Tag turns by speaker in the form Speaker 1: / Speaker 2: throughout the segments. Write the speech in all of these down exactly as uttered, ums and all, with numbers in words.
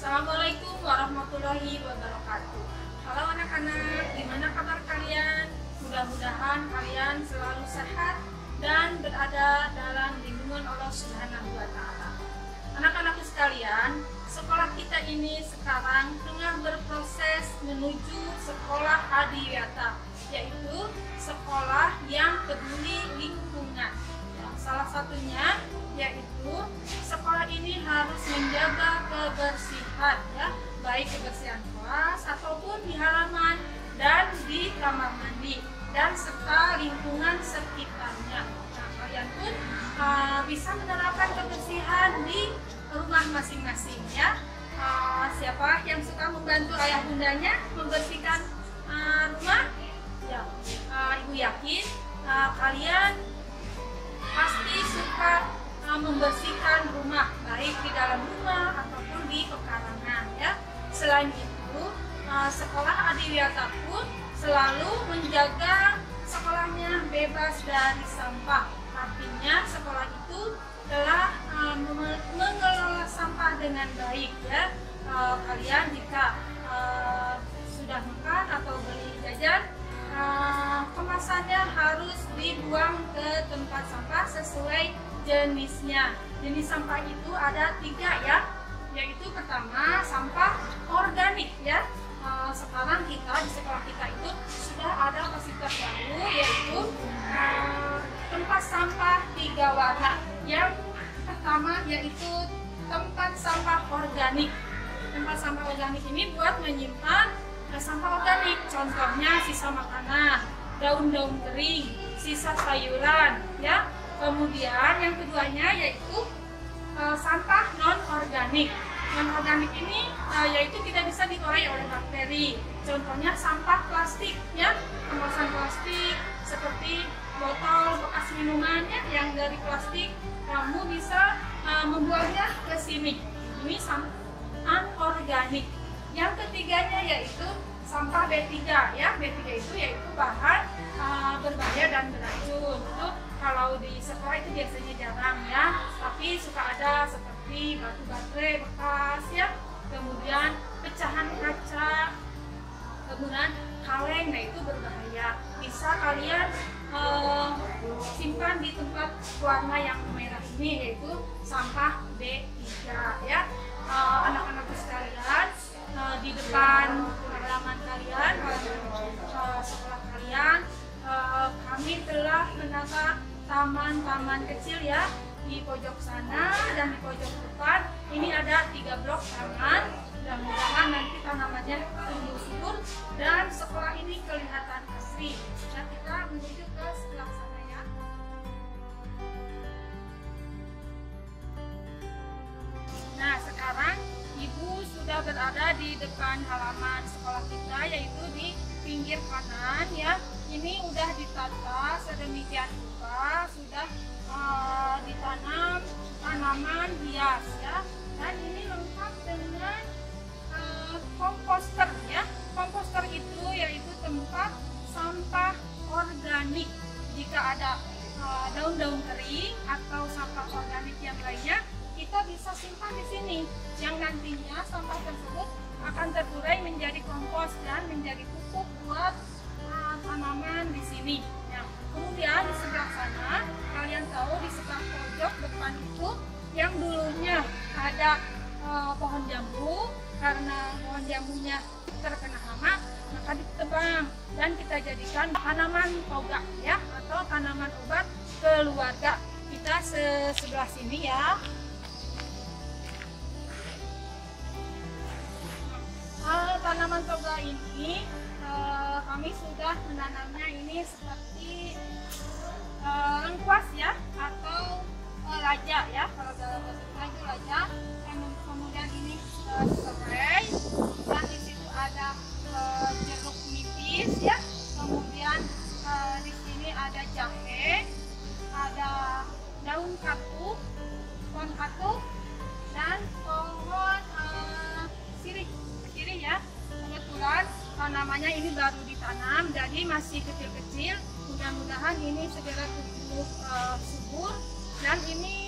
Speaker 1: Assalamualaikum warahmatullahi wabarakatuh. Halo anak-anak, gimana kabar kalian? Mudah-mudahan kalian selalu sehat dan berada dalam lindungan Allah Subhanahu wa Ta'ala. Anak-anakku sekalian, sekolah kita ini sekarang tengah berproses menuju sekolah Hadiyata, yaitu sekolah yang peduli lingkungan. Salah satunya yaitu sekolah ini harus menjaga kebersihan, ya, baik kebersihan kelas ataupun di halaman dan di kamar mandi dan serta lingkungan sekitarnya. Nah, kalian pun uh, bisa menerapkan kebersihan di rumah masing-masing, ya. Uh, siapa yang suka membantu ayah bundanya membersihkan uh, rumah? Ya, uh, ibu yakin uh, kalian pasti suka uh, membersihkan rumah, baik di dalam rumah ataupun di pekarangan, ya. Selain itu, uh, sekolah Hadiyata pun selalu menjaga sekolahnya bebas dari sampah. Artinya sekolah itu telah uh, mengelola sampah dengan baik, ya. Uh, kalian jika uh, sudah makan atau beli jajan, Uh, kemasannya harus dibuang ke tempat sampah sesuai jenisnya. Jenis sampah itu ada tiga, ya, yaitu pertama sampah organik, ya. Uh, sekarang kita di sekolah kita itu sudah ada fasilitas baru, yaitu uh, tempat sampah tiga warna. Yang pertama yaitu tempat sampah organik. Tempat sampah organik ini buat menyimpan sampah organik, contohnya sisa makanan, daun-daun kering, sisa sayuran, ya. Kemudian yang keduanya yaitu uh, sampah non organik. Non organik ini uh, yaitu tidak bisa dikurai oleh bakteri. Contohnya sampah plastik, ya, kemasan plastik seperti botol bekas minumannya yang dari plastik, kamu bisa uh, membuangnya ke sini. Ini sampah anorganik. Yang ketiganya yaitu sampah B tiga, ya. B tiga itu yaitu bahan uh, berbahaya dan beracun. Itu kalau di sekolah itu biasanya jarang, ya, tapi suka ada seperti batu baterai bekas, ya, kemudian pecahan kaca, kemudian kaleng, nah itu berbahaya. Bisa kalian uh, simpan di tempat warna yang merah ini, yaitu sampah B tiga, ya. Uh, anak-anakku sekalian, uh, di depan halaman kalian, uh, sekolah kalian, uh, kami telah menata taman-taman kecil, ya, di pojok sana dan di pojok depan. Ini ada tiga blok taman. Mudah-mudahan nanti tanamannya tumbuh subur dan sekolah ini kelihatan asri. Nah, kita menuju ke sebelah sana, ya. Nah, sekarang Ibu sudah berada di depan halaman sekolah kita, yaitu di pinggir kanan, ya. Ini udah ditata sedemikian rupa, sudah uh, ditanam tanaman hias, ya. Dan ini lengkap dengan uh, komposter, ya. Komposter itu yaitu tempat sampah organik. Jika ada uh, daun-daun kering atau sampah organik yang lainnya, kita bisa simpan di sini, yang nantinya sampah tersebut akan terurai menjadi kompos dan menjadi pupuk buat uh, tanaman di sini. Nah, kemudian di sebelah sana, kalian tahu di sebelah pojok depan itu yang dulunya ada uh, pohon jambu, karena pohon jambunya terkena hama, maka ditebang dan kita jadikan tanaman toga, ya, atau tanaman obat keluarga. Kita se sebelah sini, ya. Uh, tanaman toga ini uh, kami sudah menanamnya ini seperti uh, lengkuas, ya, atau uh, laja, ya. Kalau dalam bahasa kita itu laja. Kemudian ini uh, serai, dan di situ ada uh, jeruk nipis, ya. Kemudian uh, di sini ada jahe, ada daun katuk, pohon katuk, dan pohon uh, sirih. Ya, kebetulan tanamannya ini baru ditanam, jadi masih kecil-kecil. Mudah-mudahan ini segera tumbuh uh, subur. Dan ini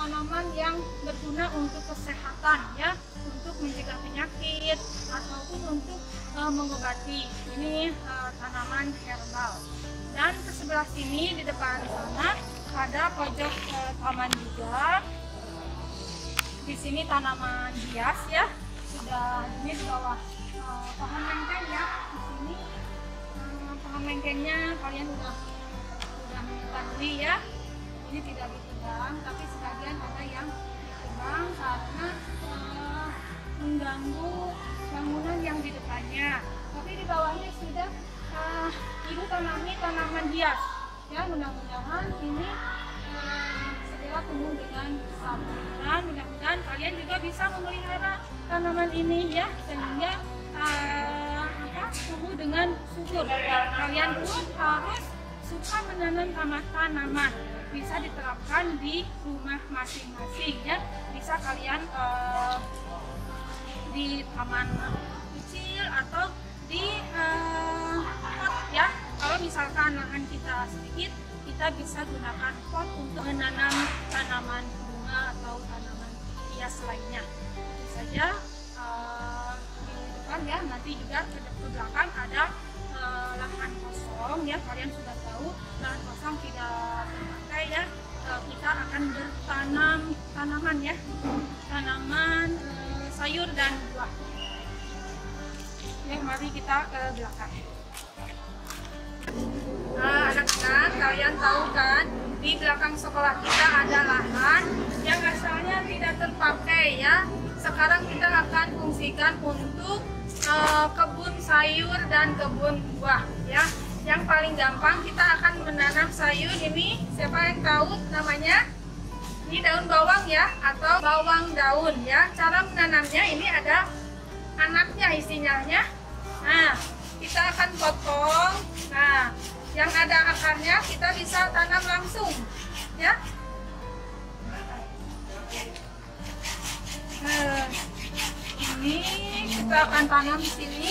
Speaker 1: tanaman yang berguna untuk kesehatan ya, untuk mencegah penyakit ataupun untuk uh, mengobati. Ini uh, tanaman herbal. Dan ke sebelah sini di depan sana ada pojok uh, taman juga. Di sini tanaman hias ya, sudah ini di bawah uh, pohon lengkeng ya. Di sini uh, pohon lengkengnya kalian udah udah mengetahui ya. Ini tidak ditebang, tapi sebagian ada yang ditebang karena uh, mengganggu bangunan yang di depannya. Tapi di bawahnya sudah uh, ibu tanami tanaman hias. Ya, mudah-mudahan ini uh, segera tumbuh dengan besar. Dan mudah-mudahan kalian juga bisa memelihara tanaman ini ya, sehingga uh, apa, tumbuh dengan subur. Kalian pun harus suka menanam tanaman, bisa diterapkan di rumah masing-masing ya. Bisa kalian uh, di taman kecil atau di uh, pot ya. Kalau misalkan lahan kita sedikit, kita bisa gunakan pot untuk menanam tanaman bunga atau tanaman hias lainnya. Itu saja uh, di depan ya. Nanti juga ke belakang ada uh, lahan kosong ya. Kalian sudah tahu lahan kosong tidak terpakai ya. Uh, kita akan bertanam tanaman ya, tanaman uh, sayur dan buah. Ya, mari kita ke belakang. Nah, anak-anak, kalian tahu kan, di belakang sekolah kita ada lahan yang asalnya tidak terpakai ya. Sekarang kita akan fungsikan untuk uh, kebun sayur dan kebun buah ya. Yang paling gampang kita akan menanam sayur ini, siapa yang tahu namanya? Ini daun bawang ya, atau bawang daun ya. Cara menanamnya ini ada anaknya isinya. Nah, kita akan potong. Nah, yang ada akarnya kita bisa tanam langsung ya. Nah, ini kita akan tanam di sini.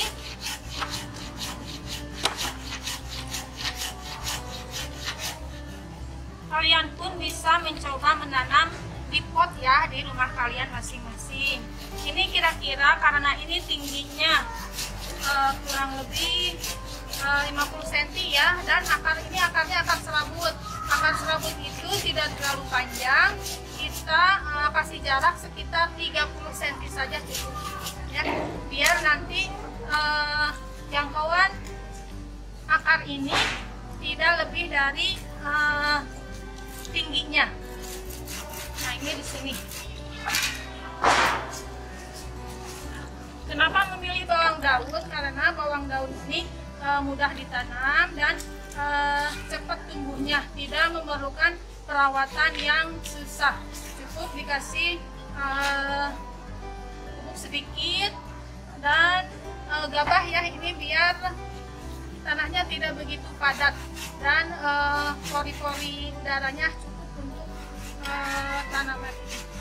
Speaker 1: Kalian pun bisa mencoba menanam di pot ya, di rumah kalian masing-masing. Ini kira-kira karena ini tingginya uh, kurang lebih uh, lima puluh sentimeter ya, dan akar ini akarnya akar serabut. Akar serabut itu tidak terlalu panjang, kita uh, kasih jarak sekitar tiga puluh sentimeter saja cukup ya, biar nanti uh, jangkauan akar ini tidak lebih dari uh, tingginya. Nah, ini di sini. Kenapa memilih bawang daun? Karena bawang daun ini e, mudah ditanam dan e, cepat tumbuhnya, tidak memerlukan perawatan yang susah. Cukup dikasih e, pupuk sedikit dan e, gabah ya, ini biar tanahnya tidak begitu padat dan pori-pori udaranya cukup untuk uh, tanaman ini.